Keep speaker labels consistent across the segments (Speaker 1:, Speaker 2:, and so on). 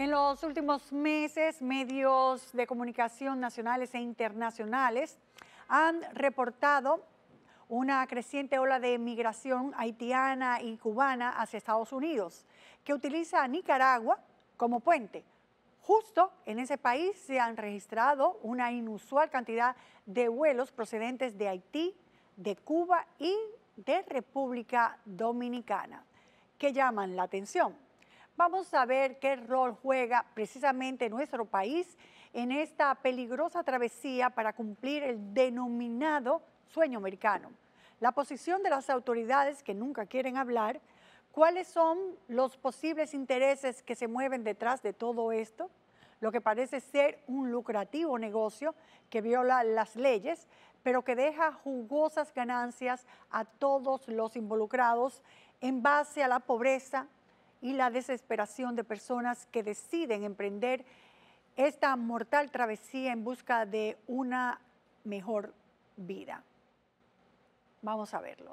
Speaker 1: En los últimos meses, medios de comunicación nacionales e internacionales han reportado una creciente ola de migración haitiana y cubana hacia Estados Unidos, que utiliza a Nicaragua como puente. Justo en ese país se han registrado una inusual cantidad de vuelos procedentes de Haití, de Cuba y de República Dominicana, que llaman la atención. Vamos a ver qué rol juega precisamente nuestro país en esta peligrosa travesía para cumplir el denominado sueño americano. La posición de las autoridades que nunca quieren hablar, cuáles son los posibles intereses que se mueven detrás de todo esto, lo que parece ser un lucrativo negocio que viola las leyes, pero que deja jugosas ganancias a todos los involucrados en base a la pobreza y la desesperación de personas que deciden emprender esta mortal travesía en busca de una mejor vida. Vamos a verlo.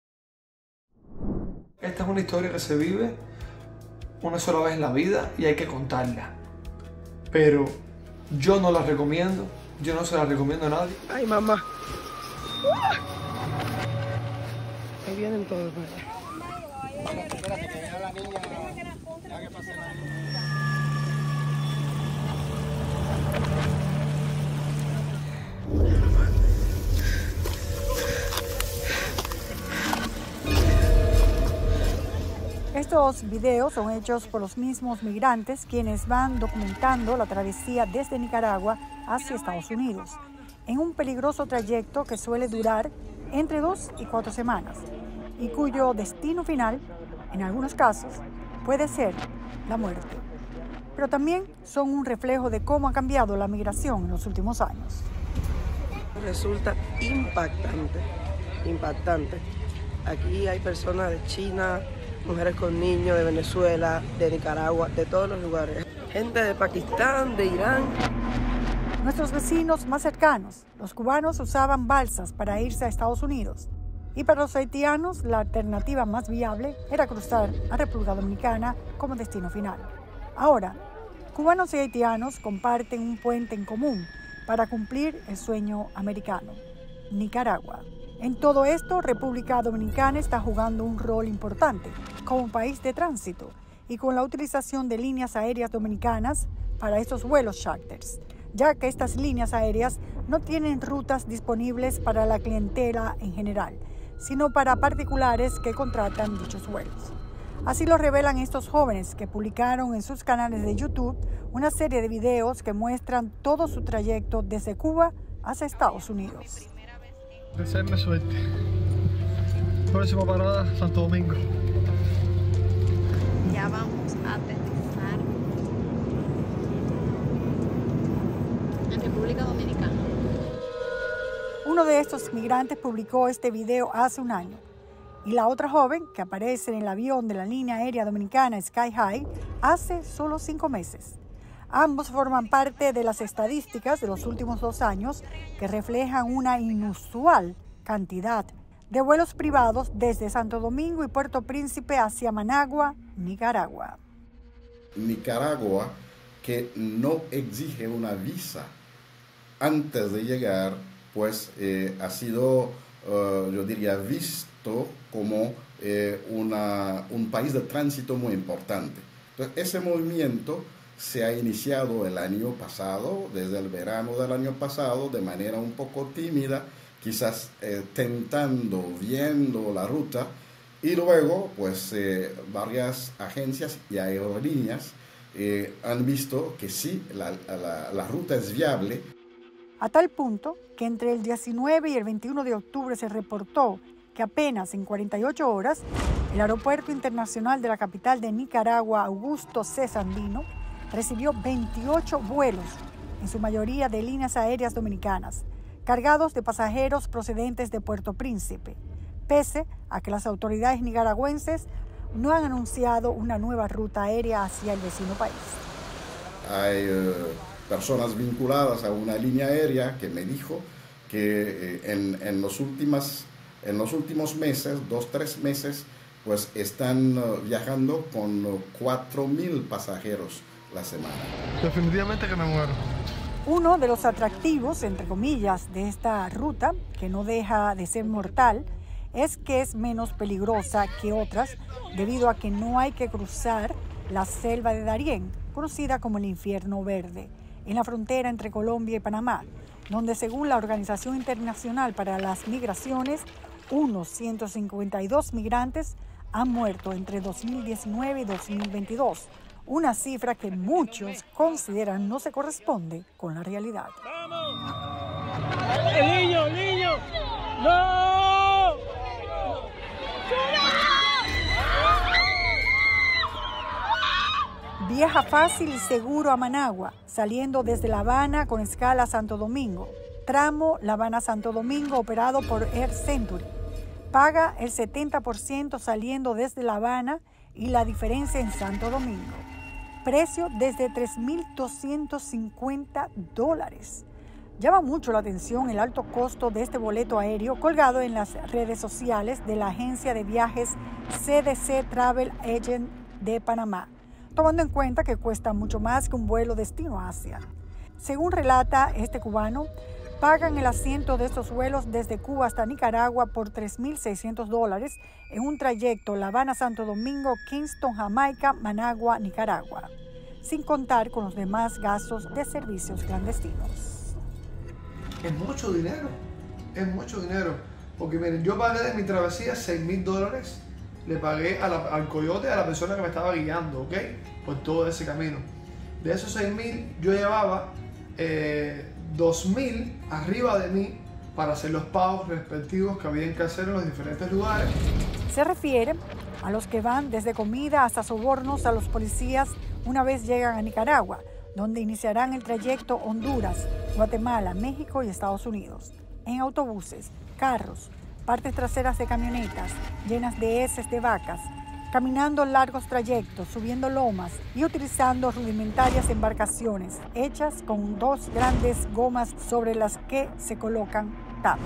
Speaker 2: Esta es una historia que se vive una sola vez en la vida y hay que contarla. Pero yo no la recomiendo, yo no se la recomiendo a nadie.
Speaker 3: ¡Ay, mamá! Ahí vienen todos.
Speaker 4: Espérate, que vea la niña. Ya que pase la niña.
Speaker 1: Estos videos son hechos por los mismos migrantes quienes van documentando la travesía desde Nicaragua hacia Estados Unidos, en un peligroso trayecto que suele durar entre 2 y 4 semanas y cuyo destino final, en algunos casos, puede ser la muerte. Pero también son un reflejo de cómo ha cambiado la migración en los últimos años.
Speaker 3: Resulta impactante, impactante. Aquí hay personas de China, mujeres con niños, de Venezuela, de Nicaragua, de todos los lugares. Gente de Pakistán, de Irán.
Speaker 1: Nuestros vecinos más cercanos, los cubanos, usaban balsas para irse a Estados Unidos. Y para los haitianos, la alternativa más viable era cruzar a República Dominicana como destino final. Ahora, cubanos y haitianos comparten un puente en común para cumplir el sueño americano: Nicaragua. En todo esto, República Dominicana está jugando un rol importante como país de tránsito y con la utilización de líneas aéreas dominicanas para estos vuelos charters, ya que estas líneas aéreas no tienen rutas disponibles para la clientela en general, sino para particulares que contratan dichos vuelos. Así lo revelan estos jóvenes que publicaron en sus canales de YouTube una serie de videos que muestran todo su trayecto desde Cuba hacia Estados Unidos.
Speaker 5: Desearme suerte. Próxima parada, Santo Domingo.
Speaker 6: Ya vamos a aterrizar en República Dominicana.
Speaker 1: Uno de estos migrantes publicó este video hace un año y la otra joven, que aparece en el avión de la línea aérea dominicana Sky High, hace solo 5 meses. Ambos forman parte de las estadísticas de los últimos 2 años que reflejan una inusual cantidad de vuelos privados desde Santo Domingo y Puerto Príncipe hacia Managua, Nicaragua.
Speaker 7: Nicaragua, que no exige una visa antes de llegar, pues ha sido, yo diría, visto como un país de tránsito muy importante. Entonces, ese movimiento se ha iniciado el año pasado, desde el verano del año pasado, de manera un poco tímida, quizás tentando, viendo la ruta, y luego pues varias agencias y aerolíneas han visto que sí, la ruta es viable.
Speaker 1: A tal punto que entre el 19 y el 21 de octubre se reportó que apenas en 48 horas el Aeropuerto Internacional de la capital de Nicaragua, Augusto C. Sandino, recibió 28 vuelos, en su mayoría de líneas aéreas dominicanas, cargados de pasajeros procedentes de Puerto Príncipe, pese a que las autoridades nicaragüenses no han anunciado una nueva ruta aérea hacia el vecino país.
Speaker 7: Hay personas vinculadas a una línea aérea que me dijo que en los últimos meses, 2-3 meses, pues están viajando con 4.000 pasajeros la semana.
Speaker 5: Definitivamente que me muero.
Speaker 1: Uno de los atractivos, entre comillas, de esta ruta, que no deja de ser mortal, es que es menos peligrosa que otras debido a que no hay que cruzar la selva de Darién, conocida como el Infierno Verde, en la frontera entre Colombia y Panamá, donde según la Organización Internacional para las Migraciones, unos 152 migrantes han muerto entre 2019 y 2022, una cifra que muchos consideran no se corresponde con la realidad.
Speaker 4: ¡Niño, niño! ¡No!
Speaker 1: Viaja fácil y seguro a Managua, saliendo desde La Habana con escala a Santo Domingo. Tramo La Habana-Santo Domingo operado por Air Century. Paga el 70% saliendo desde La Habana y la diferencia en Santo Domingo. Precio desde $3,250. Llama mucho la atención el alto costo de este boleto aéreo colgado en las redes sociales de la agencia de viajes CDC Travel Agent de Panamá, tomando en cuenta que cuesta mucho más que un vuelo destino a Asia. Según relata este cubano, pagan el asiento de estos vuelos desde Cuba hasta Nicaragua por $3,600 en un trayecto La Habana-Santo Domingo, Kingston, Jamaica, Managua, Nicaragua, sin contar con los demás gastos de servicios clandestinos.
Speaker 2: Es mucho dinero, porque miren, yo pagué de mi travesía $6,000, le pagué al coyote, a la persona que me estaba guiando, ¿ok? Por todo ese camino. De esos 6,000 yo llevaba 2,000 arriba de mí para hacer los pagos respectivos que habían que hacer en los diferentes lugares.
Speaker 1: Se refiere a los que van desde comida hasta sobornos a los policías una vez llegan a Nicaragua, donde iniciarán el trayecto Honduras, Guatemala, México y Estados Unidos, en autobuses, carros, partes traseras de camionetas llenas de heces de vacas, caminando largos trayectos, subiendo lomas y utilizando rudimentarias embarcaciones hechas con 2 grandes gomas sobre las que se colocan tapas.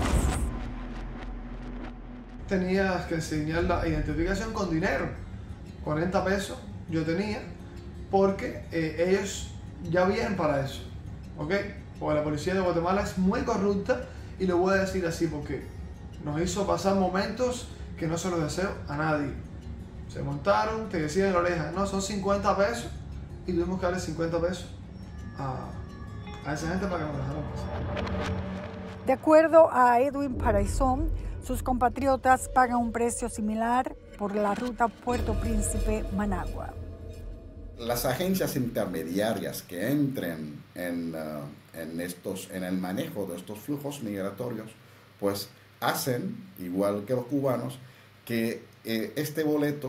Speaker 2: Tenías que enseñar la identificación con dinero, 40 pesos yo tenía, porque ellos ya vienen para eso, ¿ok? Porque la policía de Guatemala es muy corrupta y lo voy a decir así porque nos hizo pasar momentos que no se los deseo a nadie. Se montaron, te decían en la oreja, no, son 50 pesos y tuvimos que darle 50 pesos a esa gente para que nos dejaran pasar.
Speaker 1: De acuerdo a Edwin Paraizón, sus compatriotas pagan un precio similar por la ruta Puerto Príncipe-Managua.
Speaker 7: Las agencias intermediarias que entren en el manejo de estos flujos migratorios, pues hacen, igual que los cubanos, que este boleto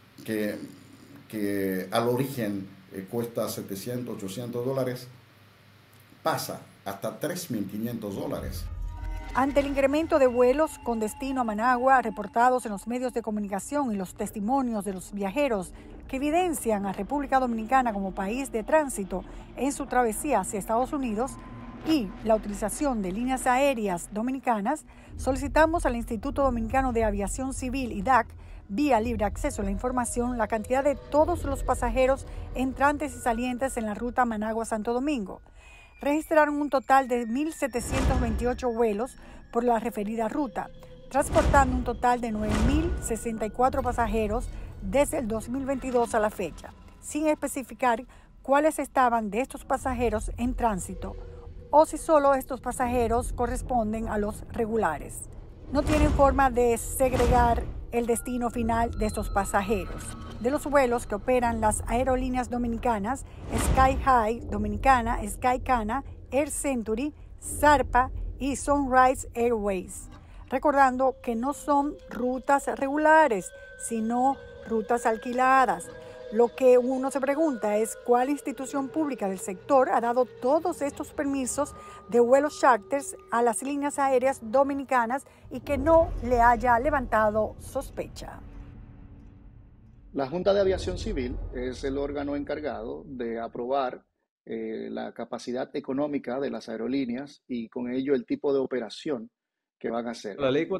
Speaker 7: que al origen cuesta $700, $800, pasa hasta $3,500.
Speaker 1: Ante el incremento de vuelos con destino a Managua reportados en los medios de comunicación y los testimonios de los viajeros que evidencian a República Dominicana como país de tránsito en su travesía hacia Estados Unidos y la utilización de líneas aéreas dominicanas, solicitamos al Instituto Dominicano de Aviación Civil, IDAC, vía libre acceso a la información, la cantidad de todos los pasajeros entrantes y salientes en la ruta Managua-Santo Domingo. Registraron un total de 1.728 vuelos por la referida ruta, transportando un total de 9.064 pasajeros desde el 2022 a la fecha, sin especificar cuáles estaban de estos pasajeros en tránsito o si solo estos pasajeros corresponden a los regulares. No tienen forma de segregar el destino final de estos pasajeros. De los vuelos que operan las aerolíneas dominicanas, Sky High Dominicana, Sky Cana, Air Century, Zarpa y Sunrise Airways. Recordando que no son rutas regulares, sino rutas alquiladas. Lo que uno se pregunta es cuál institución pública del sector ha dado todos estos permisos de vuelos charters a las líneas aéreas dominicanas y que no le haya levantado sospecha.
Speaker 8: La Junta de Aviación Civil es el órgano encargado de aprobar la capacidad económica de las aerolíneas y con ello el tipo de operación que van a hacer.
Speaker 9: La Ley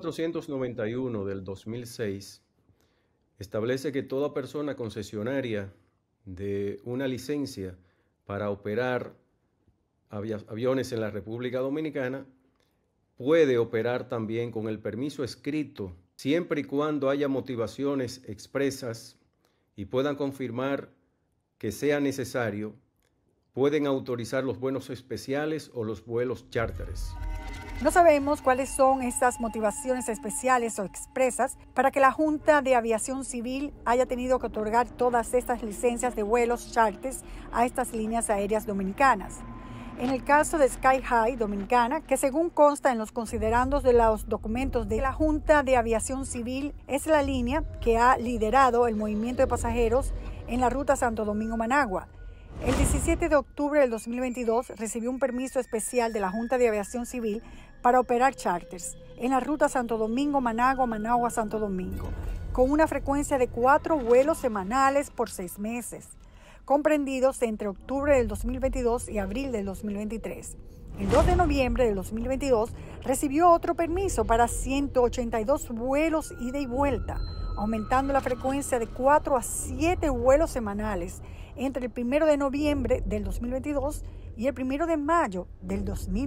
Speaker 9: 491 del 2006 establece que toda persona concesionaria de una licencia para operar aviones en la República Dominicana, puede operar también con el permiso escrito, siempre y cuando haya motivaciones expresas y puedan confirmar que sea necesario, pueden autorizar los vuelos especiales o los vuelos charters.
Speaker 1: No sabemos cuáles son estas motivaciones especiales o expresas para que la Junta de Aviación Civil haya tenido que otorgar todas estas licencias de vuelos charters a estas líneas aéreas dominicanas. En el caso de Sky High Dominicana, que según consta en los considerandos de los documentos de la Junta de Aviación Civil, es la línea que ha liderado el movimiento de pasajeros en la ruta Santo Domingo-Managua. El 17 de octubre del 2022 recibió un permiso especial de la Junta de Aviación Civil para operar charters en la ruta Santo Domingo-Managua, Managua-Santo Domingo, con una frecuencia de 4 vuelos semanales por 6 meses, comprendidos entre octubre del 2022 y abril del 2023. El 2 de noviembre del 2022 recibió otro permiso para 182 vuelos ida y vuelta, aumentando la frecuencia de 4 a 7 vuelos semanales entre el 1 de noviembre del 2022 y el 1 de mayo del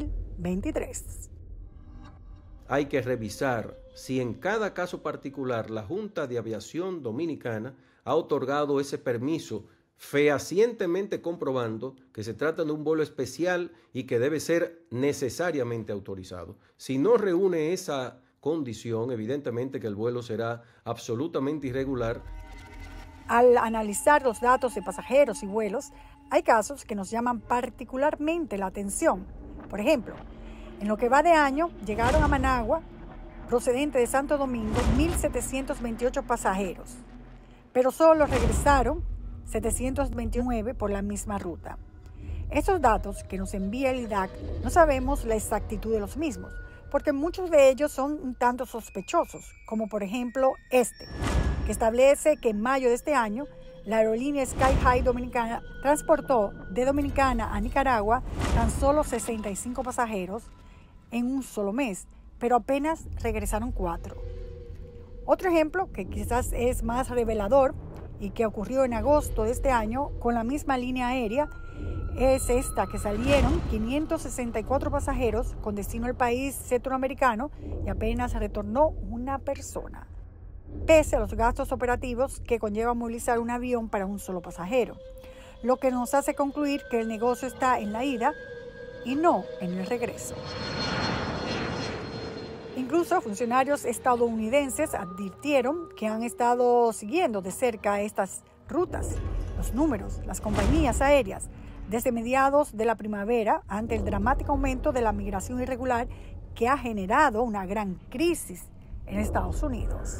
Speaker 1: 2023.
Speaker 9: Hay que revisar si en cada caso particular la Junta de Aviación Dominicana ha otorgado ese permiso fehacientemente comprobando que se trata de un vuelo especial y que debe ser necesariamente autorizado. Si no reúne esa condición, evidentemente que el vuelo será absolutamente irregular.
Speaker 1: Al analizar los datos de pasajeros y vuelos, hay casos que nos llaman particularmente la atención. Por ejemplo, en lo que va de año, llegaron a Managua, procedente de Santo Domingo, 1.728 pasajeros, pero solo regresaron 729 por la misma ruta. Estos datos que nos envía el IDAC no sabemos la exactitud de los mismos, porque muchos de ellos son un tanto sospechosos, como por ejemplo este, que establece que en mayo de este año la aerolínea Sky High Dominicana transportó de Dominicana a Nicaragua tan solo 65 pasajeros en un solo mes, pero apenas regresaron 4. Otro ejemplo que quizás es más revelador y que ocurrió en agosto de este año con la misma línea aérea es esta, que salieron 564 pasajeros con destino al país centroamericano y apenas retornó una persona, pese a los gastos operativos que conlleva movilizar un avión para un solo pasajero, lo que nos hace concluir que el negocio está en la ida y no en el regreso. Incluso funcionarios estadounidenses advirtieron que han estado siguiendo de cerca estas rutas, los números, las compañías aéreas, desde mediados de la primavera ante el dramático aumento de la migración irregular que ha generado una gran crisis en Estados Unidos.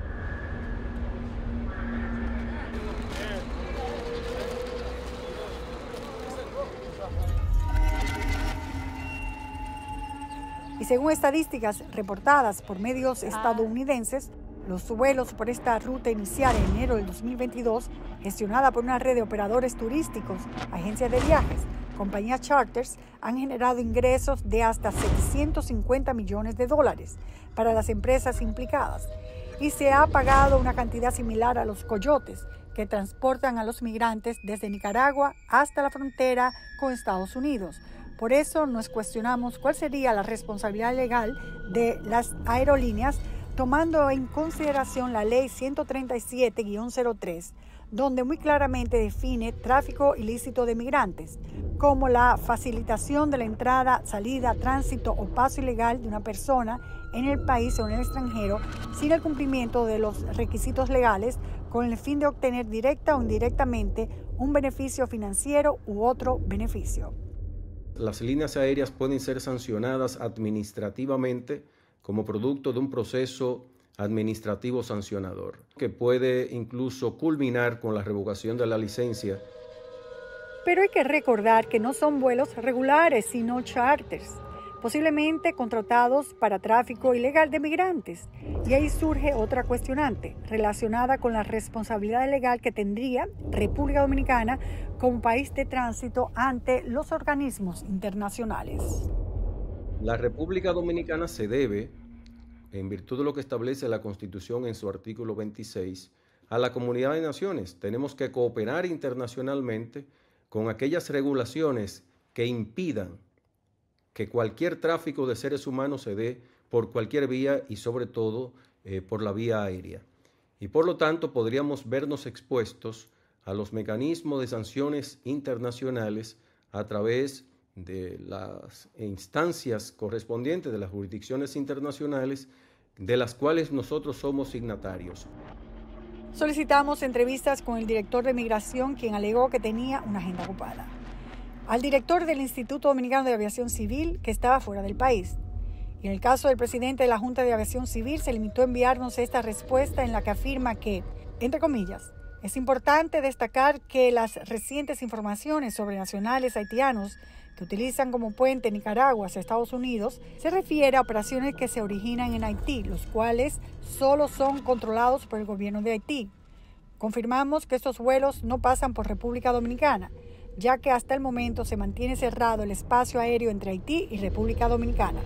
Speaker 1: Y según estadísticas reportadas por medios estadounidenses, los vuelos por esta ruta inicial en enero del 2022, gestionada por una red de operadores turísticos, agencias de viajes, compañías charters, han generado ingresos de hasta $750 millones para las empresas implicadas. Y se ha pagado una cantidad similar a los coyotes que transportan a los migrantes desde Nicaragua hasta la frontera con Estados Unidos. Por eso nos cuestionamos cuál sería la responsabilidad legal de las aerolíneas, tomando en consideración la Ley 137-03, donde muy claramente define tráfico ilícito de migrantes, como la facilitación de la entrada, salida, tránsito o paso ilegal de una persona en el país o en el extranjero sin el cumplimiento de los requisitos legales con el fin de obtener directa o indirectamente un beneficio financiero u otro beneficio.
Speaker 9: Las líneas aéreas pueden ser sancionadas administrativamente como producto de un proceso administrativo sancionador, que puede incluso culminar con la revocación de la licencia.
Speaker 1: Pero hay que recordar que no son vuelos regulares, sino charters, posiblemente contratados para tráfico ilegal de migrantes. Y ahí surge otra cuestionante relacionada con la responsabilidad legal que tendría República Dominicana como país de tránsito ante los organismos internacionales.
Speaker 9: La República Dominicana se debe, en virtud de lo que establece la Constitución en su artículo 26, a la comunidad de naciones. Tenemos que cooperar internacionalmente con aquellas regulaciones que impidan que cualquier tráfico de seres humanos se dé por cualquier vía y sobre todo por la vía aérea. Y por lo tanto podríamos vernos expuestos a los mecanismos de sanciones internacionales a través de las instancias correspondientes de las jurisdicciones internacionales de las cuales nosotros somos signatarios.
Speaker 1: Solicitamos entrevistas con el director de Migración, quien alegó que tenía una agenda ocupada. Al director del Instituto Dominicano de Aviación Civil, que estaba fuera del país. Y en el caso del presidente de la Junta de Aviación Civil, se limitó a enviarnos esta respuesta en la que afirma que, entre comillas, es importante destacar que las recientes informaciones sobre nacionales haitianos que utilizan como puente Nicaragua hacia Estados Unidos se refiere a operaciones que se originan en Haití, los cuales solo son controlados por el gobierno de Haití. Confirmamos que estos vuelos no pasan por República Dominicana, ya que hasta el momento se mantiene cerrado el espacio aéreo entre Haití y República Dominicana.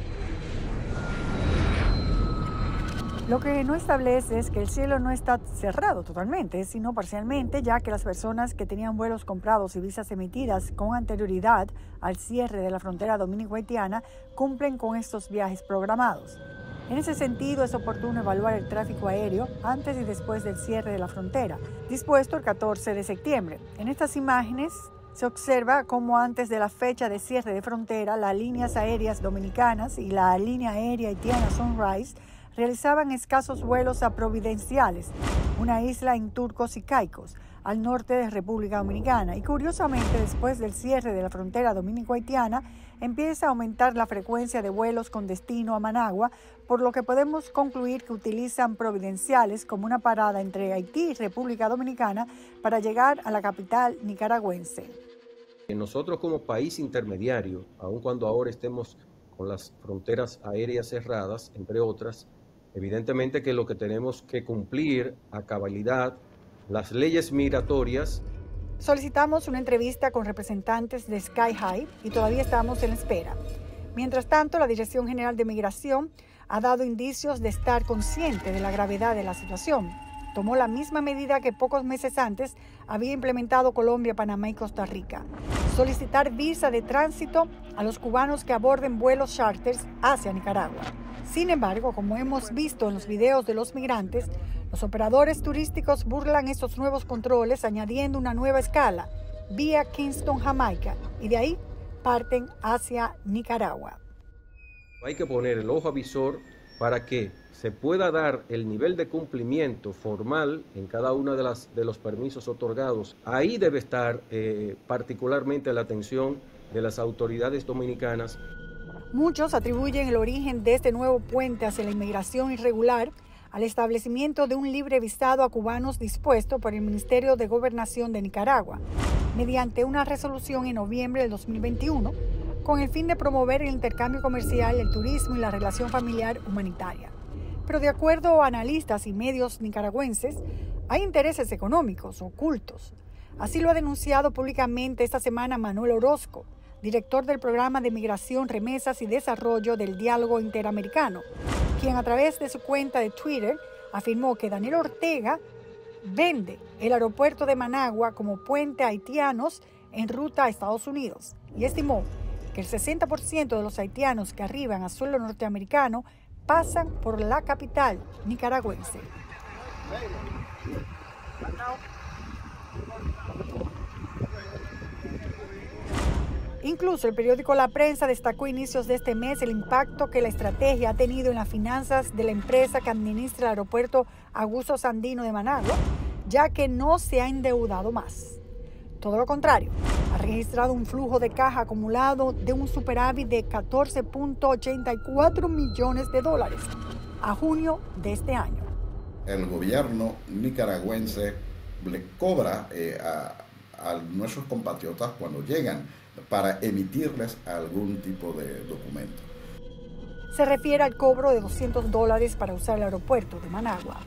Speaker 1: Lo que no establece es que el cielo no está cerrado totalmente, sino parcialmente, ya que las personas que tenían vuelos comprados y visas emitidas con anterioridad al cierre de la frontera dominico-haitiana cumplen con estos viajes programados. En ese sentido, es oportuno evaluar el tráfico aéreo antes y después del cierre de la frontera, dispuesto el 14 de septiembre. En estas imágenes se observa cómo antes de la fecha de cierre de frontera, las líneas aéreas dominicanas y la línea aérea haitiana Sunrise realizaban escasos vuelos a Providenciales, una isla en Turcos y Caicos, al norte de República Dominicana. Y curiosamente, después del cierre de la frontera dominico-haitiana, empieza a aumentar la frecuencia de vuelos con destino a Managua, por lo que podemos concluir que utilizan Providenciales como una parada entre Haití y República Dominicana para llegar a la capital nicaragüense.
Speaker 9: Nosotros como país intermediario, aun cuando ahora estemos con las fronteras aéreas cerradas, entre otras, evidentemente que lo que tenemos que cumplir a cabalidad las leyes migratorias.
Speaker 1: Solicitamos una entrevista con representantes de Sky High y todavía estamos en espera. Mientras tanto, la Dirección General de Migración ha dado indicios de estar consciente de la gravedad de la situación. Tomó la misma medida que pocos meses antes había implementado Colombia, Panamá y Costa Rica: solicitar visa de tránsito a los cubanos que aborden vuelos charters hacia Nicaragua. Sin embargo, como hemos visto en los videos de los migrantes, los operadores turísticos burlan estos nuevos controles añadiendo una nueva escala vía Kingston, Jamaica, y de ahí parten hacia Nicaragua.
Speaker 9: Hay que poner el ojo avisor para que se pueda dar el nivel de cumplimiento formal en cada uno de los permisos otorgados. Ahí debe estar particularmente la atención de las autoridades dominicanas.
Speaker 1: Muchos atribuyen el origen de este nuevo puente hacia la inmigración irregular al establecimiento de un libre visado a cubanos dispuesto por el Ministerio de Gobernación de Nicaragua, mediante una resolución en noviembre del 2021, con el fin de promover el intercambio comercial, el turismo y la relación familiar humanitaria. Pero de acuerdo a analistas y medios nicaragüenses, hay intereses económicos ocultos. Así lo ha denunciado públicamente esta semana Manuel Orozco, director del Programa de Migración, Remesas y Desarrollo del Diálogo Interamericano, quien a través de su cuenta de Twitter afirmó que Daniel Ortega vende el aeropuerto de Managua como puente a haitianos en ruta a Estados Unidos y estimó que el 60% de los haitianos que arriban a suelo norteamericano pasan por la capital nicaragüense. Incluso el periódico La Prensa destacó a inicios de este mes el impacto que la estrategia ha tenido en las finanzas de la empresa que administra el aeropuerto Augusto Sandino de Managua, ya que no se ha endeudado más. Todo lo contrario, ha registrado un flujo de caja acumulado de un superávit de 14.84 millones de dólares a junio de este año.
Speaker 7: El gobierno nicaragüense le cobra a nuestros compatriotas cuando llegan para emitirles algún tipo de documento.
Speaker 1: Se refiere al cobro de $200 para usar el aeropuerto de Managua.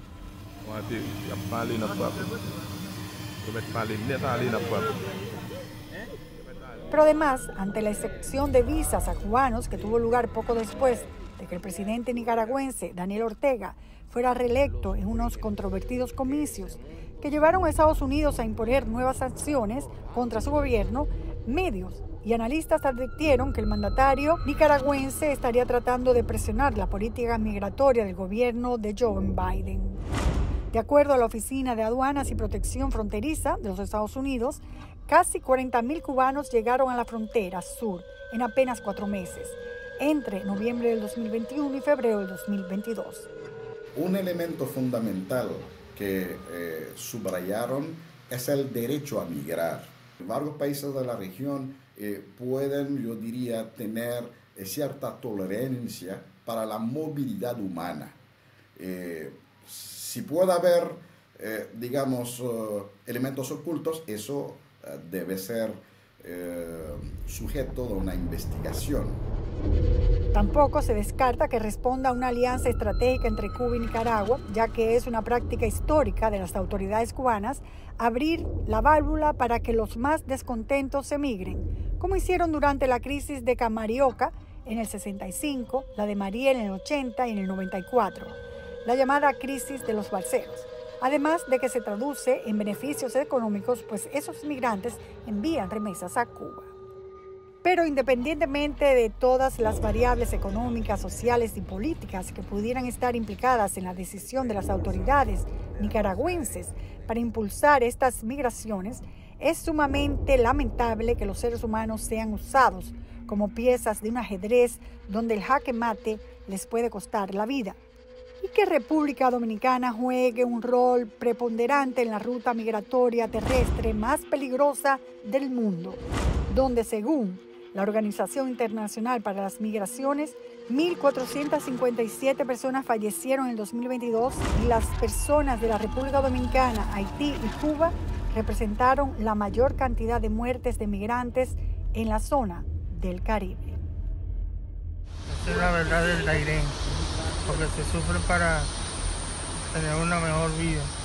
Speaker 1: Pero además, ante la excepción de visas a cubanos que tuvo lugar poco después de que el presidente nicaragüense Daniel Ortega fuera reelecto en unos controvertidos comicios que llevaron a Estados Unidos a imponer nuevas sanciones contra su gobierno, medios y analistas advirtieron que el mandatario nicaragüense estaría tratando de presionar la política migratoria del gobierno de Joe Biden. De acuerdo a la Oficina de Aduanas y Protección Fronteriza de los Estados Unidos, casi 40,000 cubanos llegaron a la frontera sur en apenas 4 meses, entre noviembre del 2021 y febrero del 2022.
Speaker 7: Un elemento fundamental que subrayaron es el derecho a migrar. Varios países de la región pueden, yo diría, tener cierta tolerancia para la movilidad humana. Si puede haber, digamos, elementos ocultos, eso debe ser sujeto de una investigación.
Speaker 1: Tampoco se descarta que responda a una alianza estratégica entre Cuba y Nicaragua, ya que es una práctica histórica de las autoridades cubanas abrir la válvula para que los más descontentos emigren, como hicieron durante la crisis de Camarioca en el 65, la de Mariel en el 80 y en el 94, la llamada crisis de los balseros. Además de que se traduce en beneficios económicos, pues esos migrantes envían remesas a Cuba. Pero independientemente de todas las variables económicas, sociales y políticas que pudieran estar implicadas en la decisión de las autoridades nicaragüenses para impulsar estas migraciones, es sumamente lamentable que los seres humanos sean usados como piezas de un ajedrez donde el jaque mate les puede costar la vida, y que República Dominicana juegue un rol preponderante en la ruta migratoria terrestre más peligrosa del mundo, donde según la Organización Internacional para las Migraciones, 1.457 personas fallecieron en el 2022 y las personas de la República Dominicana, Haití y Cuba representaron la mayor cantidad de muertes de migrantes en la zona del Caribe.
Speaker 5: Esa es la verdad del Dairén, porque se sufre para tener una mejor vida.